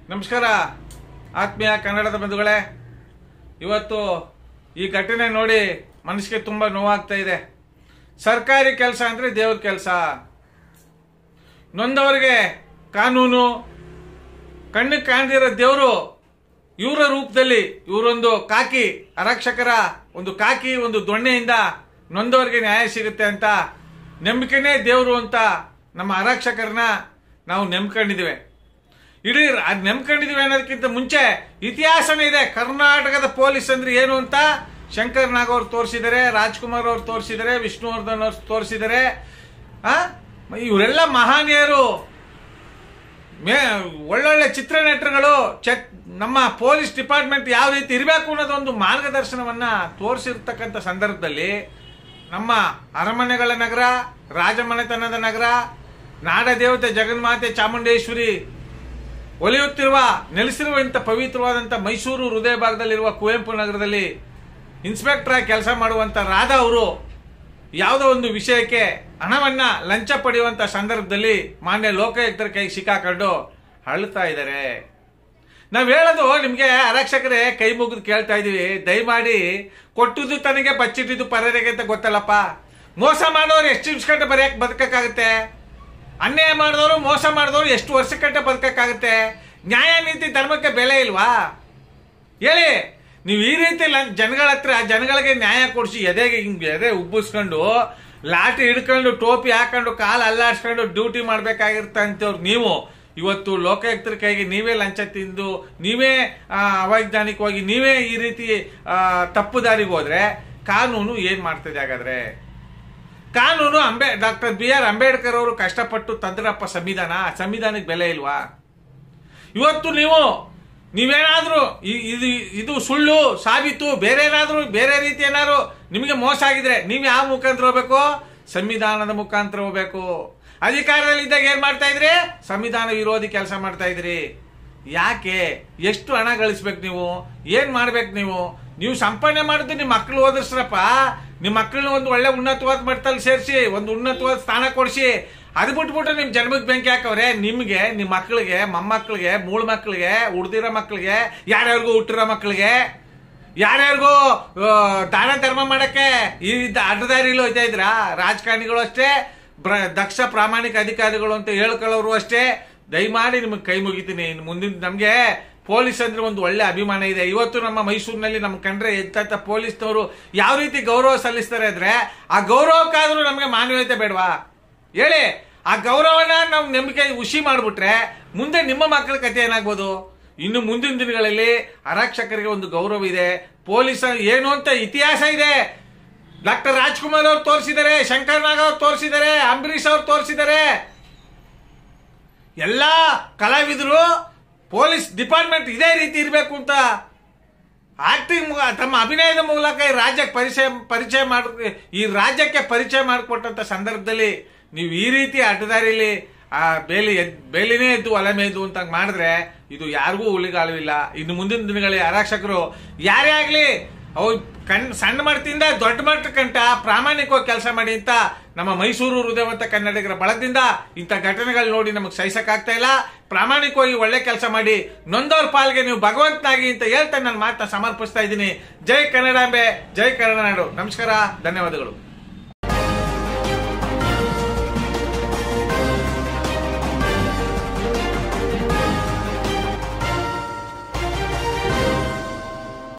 ನಮಸ್ಕಾರ ಆತ್ಮೀಯ ಕನ್ನಡದ ಬಂಧುಗಳೇ, ಇವತ್ತು ಈ ಘಟನೆ ನೋಡಿ ಮನಸ್ಸಿಗೆ ತುಂಬಾ ನೋವಾಗ್ತಾ ಇದೆ. ಸರ್ಕಾರಿ ಕೆಲಸ ಅಂದ್ರೆ ದೇವ್ರ ಕೆಲಸ. ನೊಂದವರಿಗೆ ಕಾನೂನು, ಕಣ್ಣಿಗೆ ಕಾಣದಿರೋ ದೇವರು ಇವರ ರೂಪದಲ್ಲಿ ಇವರೊಂದು ಕಾಕಿ ಆರಕ್ಷಕರ ಒಂದು ಕಾಕಿ ಒಂದು ದೊಣ್ಣೆಯಿಂದ ನೊಂದವರಿಗೆ ನ್ಯಾಯ ಸಿಗುತ್ತೆ ಅಂತ ನಂಬಿಕೆನೇ ದೇವರು ಅಂತ ನಮ್ಮ ಆರಕ್ಷಕರನ್ನ ನಾವು ನಂಬ್ಕೊಂಡಿದ್ದೇವೆ. ಇಡೀ ನೆಮ್ಕೊಂಡಿದೀವಿ ಅನ್ನೋದಕ್ಕಿಂತ ಮುಂಚೆ ಇತಿಹಾಸನೇ ಇದೆ. ಕರ್ನಾಟಕದ ಪೊಲೀಸ್ ಅಂದ್ರೆ ಏನು ಅಂತ ಶಂಕರ್ ನಾಗ್ ಅವ್ರು ತೋರಿಸಿದ್ದಾರೆ, ರಾಜ್ಕುಮಾರ್ ಅವ್ರು ತೋರಿಸಿದ್ದಾರೆ, ವಿಷ್ಣುವರ್ಧನ್ ಅವ್ರು ತೋರಿಸಿದ್ದಾರೆ. ಇವರೆಲ್ಲ ಮಹಾನೀಯರು, ಒಳ್ಳೊಳ್ಳೆ ಚಿತ್ರನಟರುಗಳು. ನಮ್ಮ ಪೊಲೀಸ್ ಡಿಪಾರ್ಟ್ಮೆಂಟ್ ಯಾವ ರೀತಿ ಇರಬೇಕು ಅನ್ನೋದೊಂದು ಮಾರ್ಗದರ್ಶನವನ್ನ ತೋರಿಸಿರ್ತಕ್ಕಂಥ ಸಂದರ್ಭದಲ್ಲಿ ನಮ್ಮ ಅರಮನೆಗಳ ನಗರ, ರಾಜಮನೆತನದ ನಗರ, ನಾಡದೇವತೆ ಜಗನ್ಮಾತೆ ಚಾಮುಂಡೇಶ್ವರಿ ನೆಲೆಸಿರುವ ಇಂಥ ಪವಿತ್ರವಾದಂಥ ಮೈಸೂರು ಹೃದಯ ಭಾಗದಲ್ಲಿರುವ ಕುವೆಂಪು ನಗರದಲ್ಲಿ ಇನ್ಸ್ಪೆಕ್ಟರ್ ಆಗಿ ಕೆಲಸ ಮಾಡುವಂತ ರಾಧಾ ಅವರು ಯಾವುದೋ ಒಂದು ವಿಷಯಕ್ಕೆ ಹಣವನ್ನ ಲಂಚ ಪಡೆಯುವಂತ ಸಂದರ್ಭದಲ್ಲಿ ಮಾನ್ಯ ಲೋಕಾಯುಕ್ತರ ಕೈಗೆ ಸಿಕ್ಕಾಕೊಂಡು ಅಳ್ತಾ ಇದ್ದಾರೆ. ನಾವ್ ಹೇಳೋದು ನಿಮ್ಗೆ ಆರಕ್ಷಕರೇ ಕೈ ಮುಗಿದು ಕೇಳ್ತಾ ಇದೀವಿ, ದಯಮಾಡಿ ಕೊಟ್ಟುದು ತನಗೆ ಬಚ್ಚಿಟ್ಟಿದ್ದು ಪರರಿಗೆ ಅಂತ ಗೊತ್ತಲ್ಲಪ್ಪ. ಮೋಸ ಮಾಡೋರು ಎಷ್ಟು ನಿಮಿಷ ಬದುಕಕ್ಕಾಗುತ್ತೆ? ಅನ್ಯಾಯ ಮಾಡಿದವರು, ಮೋಸ ಮಾಡಿದವರು ಎಷ್ಟು ವರ್ಷಕ್ಕಂటే ಬದುಕಕ್ಕಾಗುತ್ತೆ? ನ್ಯಾಯ ನೀತಿ ಧರ್ಮಕ್ಕೆ ಬೆಲೆ ಇಲ್ವಾ? ಹೇಳಿ. ನೀವು ಈ ರೀತಿ ಜನಗಳ ಹತ್ರ ಜನಗಳಿಗೆ ನ್ಯಾಯ ಕೊಡಿಸಿ ಎದೆ ಉಬ್ಬಿಸ್ಕೊಂಡು ಲಾಠಿ ಹಿಡ್ಕೊಂಡು ಟೋಪಿ ಹಾಕೊಂಡು ಕಾಲು ಅಲ್ಲಾಡ್ಸ್ಕೊಂಡು ಡ್ಯೂಟಿ ಮಾಡ್ಬೇಕಾಗಿರ್ತಂತವ್ರು ನೀವು ಇವತ್ತು ಲೋಕಾಯುಕ್ತರ ಕೈಗೆ ನೀವೇ ಲಂಚ ತಿಂದು ನೀವೇ ಅವೈಜ್ಞಾನಿಕವಾಗಿ ನೀವೇ ಈ ರೀತಿ ತಪ್ಪು ದಾರಿಗೆ ಹೋದ್ರೆ ಕಾನೂನು ಏನ್ ಮಾಡ್ತದೆ? ಹಾಗಾದ್ರೆ ಕಾನೂನು ಡಾಕ್ಟರ್ BR ಅಂಬೇಡ್ಕರ್ ಅವರು ಕಷ್ಟಪಟ್ಟು ತಂದ್ರಪ್ಪ ಸಂವಿಧಾನಕ್ಕೆ ಬೆಲೆ ಇಲ್ವಾ? ಇವತ್ತು ನೀವೇನಾದ್ರೂ ಇದು ಸುಳ್ಳು ಸಾಬೀತು ಬೇರೆ ರೀತಿ ಏನಾದ್ರು ನಿಮಗೆ ಮೋಸ ಆಗಿದ್ರೆ ನೀವು ಯಾವ ಮುಖಾಂತರ ಹೋಗ್ಬೇಕು? ಸಂವಿಧಾನದ ಮುಖಾಂತರ ಹೋಗ್ಬೇಕು. ಅಧಿಕಾರದಲ್ಲಿ ಇದ್ದಾಗ ಏನ್ ಮಾಡ್ತಾ ಇದ್ರಿ? ಸಂವಿಧಾನ ವಿರೋಧಿ ಕೆಲಸ ಮಾಡ್ತಾ ಇದ್ರಿ. ಯಾಕೆ? ಎಷ್ಟು ಹಣ ಗಳಿಸ್ಬೇಕು ನೀವು? ಏನ್ ಮಾಡ್ಬೇಕು ನೀವು ಸಂಪಾದನೆ ಮಾಡಿದ್ರೆ ನಿಮ್ಮ ಮಕ್ಕಳು ಓದಿಸ್ರಪ್ಪ. ನಿಮ್ಮ ಮಕ್ಕಳನ್ನ ಒಂದು ಒಳ್ಳೆ ಉನ್ನತವಾದ ಮಟ್ಟದಲ್ಲಿ ಸೇರಿಸಿ ಒಂದು ಉನ್ನತವಾದ ಸ್ಥಾನ ಕೊಡಿಸಿ. ಅದು ಬಿಟ್ಬಿಟ್ಟು ನಿಮ್ ಜನ್ಮಕ್ಕೆ ಬೆಂಕಿ ಹಾಕವ್ರೆ. ನಿಮ್ಗೆ ನಿಮ್ಮ ಮಕ್ಕಳಿಗೆ, ಮೊಮ್ಮಕ್ಕಳಿಗೆ, ಮೂಳ ಮಕ್ಕಳಿಗೆ, ಉಡ್ದಿರೋ ಮಕ್ಕಳಿಗೆ, ಯಾರ್ಯಾರಿಗೂ ಹುಟ್ಟಿರೋ ಮಕ್ಕಳಿಗೆ, ಯಾರ್ಯಾರಿಗೂ ದಾನ ಧರ್ಮ ಮಾಡಕ್ಕೆ ಈ ಅಡ್ಡದಾರಿಲಿ ಹೋಯ್ತಾ ಇದ್ರ. ರಾಜಕಾರಣಿಗಳು ಅಷ್ಟೇ, ದಕ್ಷ ಪ್ರಾಮಾಣಿಕ ಅಧಿಕಾರಿಗಳು ಅಂತ ಹೇಳ್ಕೊಳ್ಳೋರು ಅಷ್ಟೇ. ದಯಮಾಡಿ ನಿಮಗೆ ಕೈ ಮುಗಿತೀನಿ. ಮುಂದಿನ ನಮ್ಗೆ ಪೊಲೀಸ್ ಅಂದ್ರೆ ಒಂದು ಒಳ್ಳೆ ಅಭಿಮಾನ ಇದೆ. ಇವತ್ತು ನಮ್ಮ ಮೈಸೂರಿನಲ್ಲಿ ನಮ್ ಕಂಡ್ರೆ ಎತ್ತ ಪೊಲೀಸ್ನವರು ಯಾವ ರೀತಿ ಗೌರವ ಸಲ್ಲಿಸ್ತಾರೆ ಅಂದ್ರೆ ಆ ಗೌರವಕ್ಕಾದ್ರೂ ನಮ್ಗೆ ಮಾನವೀಯತೆ ಬೇಡವಾ? ಹೇಳಿ. ಆ ಗೌರವನ ನಾವು ನಂಬಿಕೆ ಹುಷಿ ಮಾಡ್ಬಿಟ್ರೆ ಮುಂದೆ ನಿಮ್ಮ ಮಕ್ಕಳ ಕಥೆ ಏನಾಗ್ಬೋದು? ಇನ್ನು ಮುಂದಿನ ದಿನಗಳಲ್ಲಿ ಆರಕ್ಷಕರಿಗೆ ಒಂದು ಗೌರವ ಇದೆ. ಪೊಲೀಸ್ ಏನು ಅಂತ ಇತಿಹಾಸ ಇದೆ. ಡಾಕ್ಟರ್ ರಾಜ್ಕುಮಾರ್ ಅವ್ರು ತೋರಿಸಿದ್ದಾರೆ, ಶಂಕರ್ ನಾಗ್ ಅವ್ರು ತೋರಿಸಿದ್ದಾರೆ, ಅಂಬರೀಶ್ ಅವ್ರು ತೋರಿಸಿದ್ದಾರೆ. ಎಲ್ಲಾ ಕಲಾವಿದರು ಪೊಲೀಸ್ ಡಿಪಾರ್ಟ್ಮೆಂಟ್ ಇದೇ ರೀತಿ ಇರಬೇಕು ಅಂತ ಆಕ್ಟಿಂಗ್ ತಮ್ಮ ಅಭಿನಯದ ಮೂಲಕ ಈ ರಾಜ್ಯಕ್ಕೆ ಪರಿಚಯ ಮಾಡಿಕೊಟ್ಟಂತ ಸಂದರ್ಭದಲ್ಲಿ ನೀವು ಈ ರೀತಿ ಅಡ್ಡದಾರಿಲಿ ಬೇಲಿನೇ ಎದ್ದು ಒಲೆ ಮೇಯ್ದು ಅಂತ ಮಾಡಿದ್ರೆ ಇದು ಯಾರಿಗೂ ಉಳಿಗಾಲವಿಲ್ಲ. ಇನ್ನು ಮುಂದಿನ ದಿನಗಳಲ್ಲಿ ಆರಕ್ಷಕರು ಯಾರೇ ಆಗ್ಲಿ ಸಣ್ಣ ಮಟ್ಟದಿಂದ ದೊಡ್ಡ ಮಟ್ಟಕ್ಕಂಟ ಪ್ರಾಮಾಣಿಕವಾಗಿ ಕೆಲಸ ಮಾಡಿ ಅಂತ ನಮ್ಮ ಮೈಸೂರು ಹೃದಯವಂತ ಕನ್ನಡಿಗರ ಬಳಗದಿಂದ ಇಂಥ ಘಟನೆಗಳು ನೋಡಿ ನಮಗೆ ಸಹಿಸಕ್ಕಾಗ್ತಾ ಇಲ್ಲ. ಪ್ರಾಮಾಣಿಕವಾಗಿ ಒಳ್ಳೆ ಕೆಲಸ ಮಾಡಿ ನೊಂದವ್ರ ಪಾಲ್ಗೆ ನೀವು ಭಗವಂತನಾಗಿ ಅಂತ ಹೇಳ್ತಾ ನನ್ನ ಮಾತನ್ನ ಸಮರ್ಪಿಸ್ತಾ ಇದ್ದೀನಿ. ಜೈ ಕನ್ನಡಾಂಬೆ, ಜೈ ಕನ್ನಡ ನಾಡು. ನಮಸ್ಕಾರ, ಧನ್ಯವಾದಗಳು.